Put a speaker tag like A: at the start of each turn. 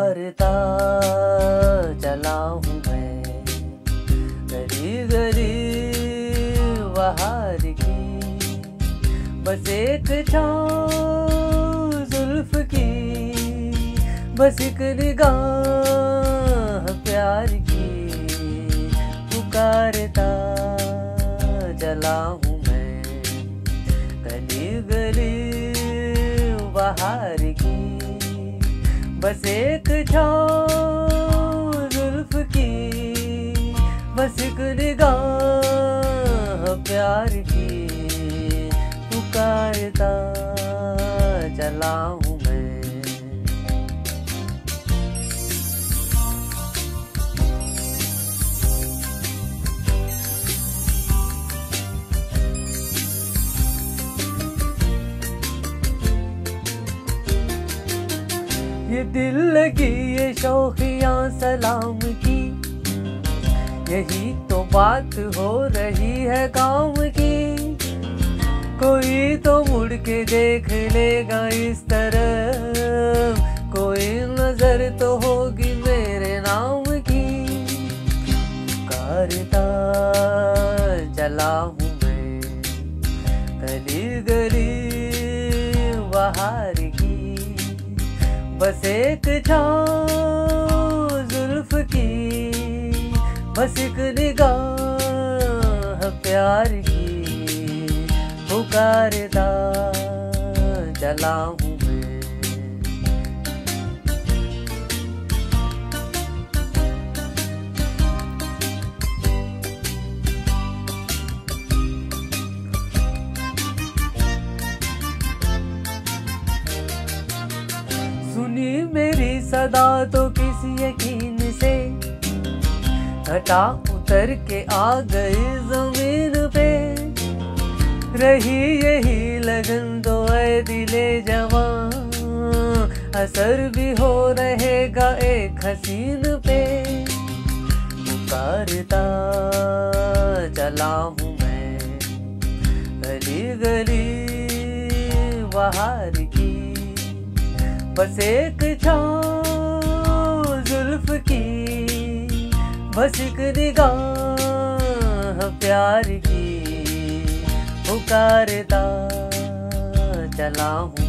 A: पुकारता चला हूँ मैं, गली गली बहार की, बस एक छाँव जुल्फ की, बस एक निगाह प्यार की। पुकारता चला हूँ मैं, गली गली बहार की, बस एक छाँव जुल्फ की, बस एक निगाह प्यार की। पुकारता चला हूँ मैं। ये दिल लगी ये शौकियाँ सलाम की, यही तो बात हो रही है काम की। कोई तो मुड़ के देख लेगा इस तरफ, कोई नजर तो होगी मेरे नाम की। पुकारता चला हूँ मैं, गली गली बहार की, बस एक छाँव जुल्फ की, बस एक निगाह प्यार की। पुकारता चला हूँ मैं। सुनी मेरी सदा तो किसी यकीन से, घटा उतर के आ गई जमीन पे। रही यही लगन तो ऐ दिले जवां, असर भी हो रहेगा एक हसीन पे। पुकारता चला हूँ मैं, गली गली बहार की, बस एक छाँव जुल्फ की, बस एक निगाह प्यार की। पुकारता चला हूँ।